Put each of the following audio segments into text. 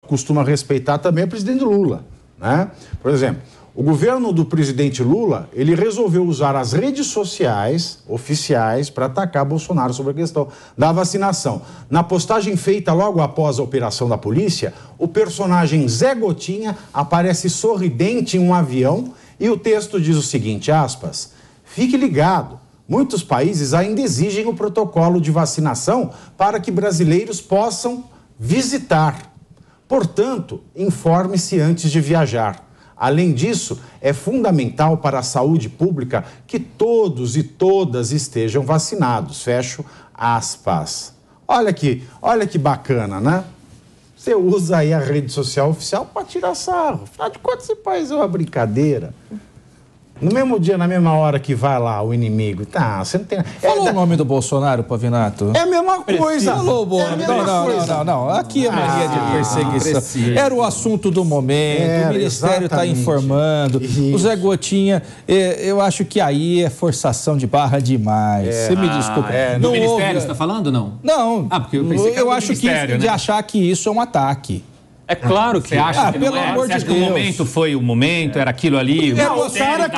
costuma respeitar também é o presidente Lula, né? Por exemplo, o governo do presidente Lula, ele resolveu usar as redes sociais oficiais para atacar Bolsonaro sobre a questão da vacinação. Na postagem feita logo após a operação da polícia, o personagem Zé Gotinha aparece sorridente em um avião e o texto diz o seguinte, aspas, fique ligado, muitos países ainda exigem o protocolo de vacinação para que brasileiros possam visitar. Portanto, informe-se antes de viajar. Além disso, é fundamental para a saúde pública que todos e todas estejam vacinados. Fecho aspas. Olha que bacana, né? Você usa aí a rede social oficial para tirar sarro. Afinal de contas, esse país é uma brincadeira. No mesmo dia, na mesma hora que vai lá o inimigo, tá, você não tem... Falou o nome do Bolsonaro, Pavinato? É a mesma coisa. Falou, Não. Aqui é mania de perseguição. Era o assunto do momento, o Ministério está informando. Isso. O Zé Gotinha, eu acho que aí é forçação de barra demais. Você me desculpa. Do Ministério, você está falando, não? Não. Porque eu pensei que eu acho que né? de achar que isso é um ataque. É claro que você acha que pelo amor de Deus. Que o momento foi o momento, era aquilo ali? O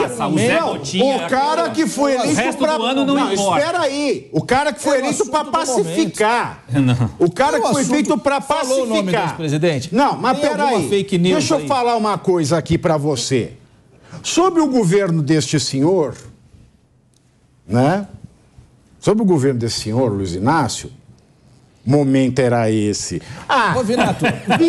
cara que foi eleito para... Não, espera aí. O cara que foi eleito para pacificar. O cara que foi feito para pacificar. Falou o nome do presidente? Não, mas peraí. Deixa eu falar uma coisa aqui para você. Sob o governo deste senhor, né? Sob o governo desse senhor, Luiz Inácio, momento era esse. Ô, Vinato,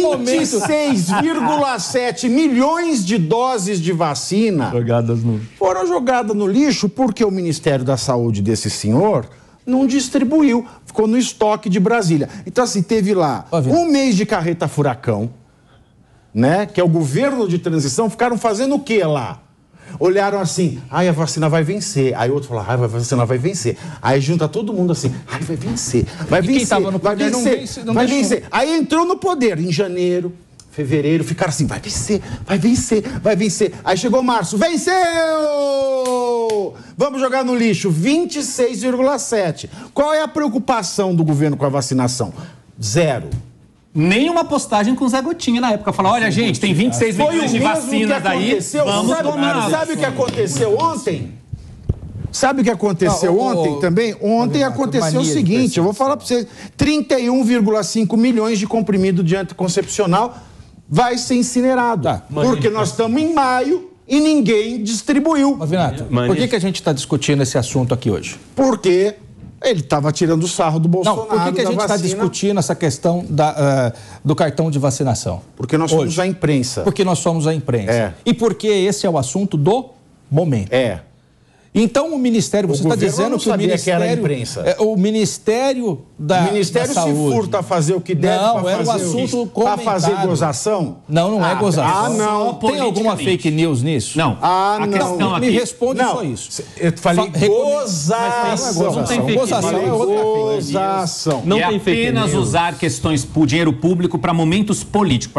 26,7 milhões de doses de vacina foram jogadas no lixo porque o Ministério da Saúde desse senhor não distribuiu, ficou no estoque de Brasília. Então, assim, teve lá um mês de carreta furacão, né? Que é o governo de transição, ficaram fazendo o quê lá? Olharam assim, a vacina vai vencer. Aí outro falou, a vacina vai vencer. Aí junta todo mundo assim, vai vencer, vai vencer, vai vencer, vai vencer. Aí entrou no poder em janeiro, fevereiro, ficaram assim, vai vencer, vai vencer, vai vencer. Aí chegou março, venceu! Vamos jogar no lixo, 26,7. Qual é a preocupação do governo com a vacinação? Zero. Nenhuma postagem com o Zé Gotinha na época. Falar, olha, gente, tem 26 milhões de vacinas aí, vamos tomar. Sabe o que aconteceu ontem? Sabe o que aconteceu ontem também? Ontem aconteceu o seguinte, eu vou falar para vocês, 31,5 milhões de comprimido de anticoncepcional vai ser incinerado. Porque nós estamos em maio e ninguém distribuiu. Mas, Vinato, por que a gente está discutindo esse assunto aqui hoje? Porque ele estava tirando o sarro do Bolsonaro. Não, por que a gente está discutindo essa questão do cartão de vacinação? Porque nós somos a imprensa. Porque nós somos a imprensa. E porque esse é o assunto do momento. Então o Ministério, você está dizendo que o Ministério... que era a imprensa. O Ministério da Saúde... O Ministério se furta a fazer o que deve para fazer gozação? Não é gozação. Não. Tem alguma fake news nisso? Não. A questão aqui... Me responde só isso. Eu falei gozação. Não tem gozação. É outra gozação. Não tem apenas usar questões, dinheiro público para momentos políticos, para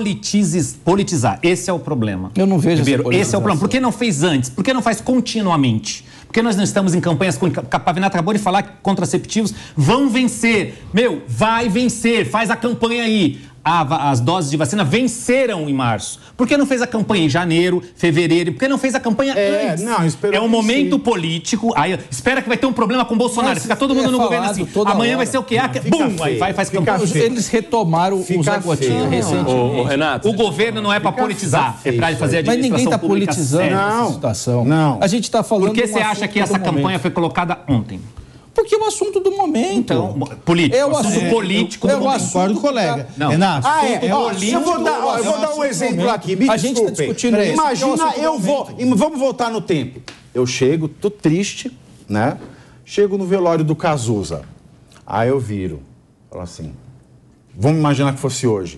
politizar. Esse é o problema. Eu não vejo esse é o problema. Por que não fez antes? Por que não faz continuamente? Porque nós não estamos em campanhas, como a Pavinato acabou de falar, que contraceptivos vão vencer. Vai vencer, faz a campanha aí. As doses de vacina venceram em março. Por que não fez a campanha em janeiro, fevereiro? Por que não fez a campanha antes? É um momento político. Aí espera que vai ter um problema com o Bolsonaro. Fica todo mundo no governo assim. Amanhã vai ser o quê? Bum! Aí faz campanha. Eles retomaram o Zé Gotinha recentemente. Renato, o governo não é para politizar, é para fazer administração. Mas ninguém está politizando essa situação. Não. A gente está falando. Por que você acha que essa campanha foi colocada ontem? Porque é o assunto do momento. Então, político. É o assunto político do momento. Concordo, colega. Não. Renato. Eu vou dar um exemplo aqui. Me a gente está discutindo isso. Imagina, vamos voltar no tempo. Eu chego, tô triste, né? Chego no velório do Cazuza. Aí eu viro. Falo assim, vamos imaginar que fosse hoje.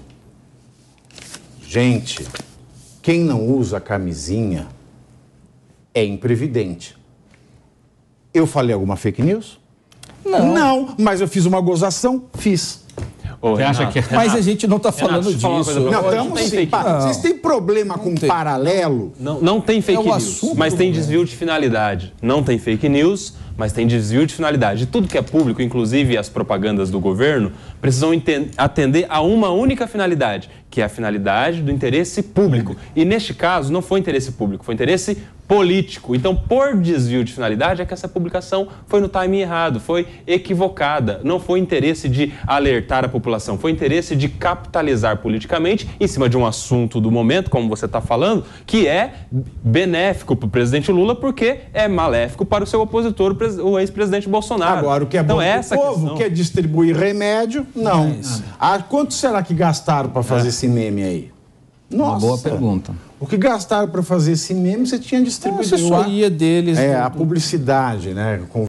Gente, quem não usa camisinha é imprevidente. Eu falei alguma fake news? Não, mas eu fiz uma gozação? Fiz. Você acha que... Mas a gente não está falando disso. Não, sim. Vocês têm problema com paralelo? Não tem fake news, mas tem desvio de finalidade. Não tem fake news, mas tem desvio de finalidade. Tudo que é público, inclusive as propagandas do governo, precisam atender a uma única finalidade, que é a finalidade do interesse público. E neste caso, não foi interesse público, foi interesse político. Então, por desvio de finalidade, é que essa publicação foi no timing errado, foi equivocada. Não foi interesse de alertar a população, foi interesse de capitalizar politicamente em cima de um assunto do momento, como você está falando, que é benéfico para o presidente Lula, porque é maléfico para o seu opositor, o ex-presidente Bolsonaro. Agora, o que é bom para o povo quer distribuir remédio, não. Quanto será que gastaram para fazer esse meme aí? Nossa, uma boa pergunta. O que gastaram para fazer esse meme, você tinha distribuído. A assessoria deles. A publicidade, né?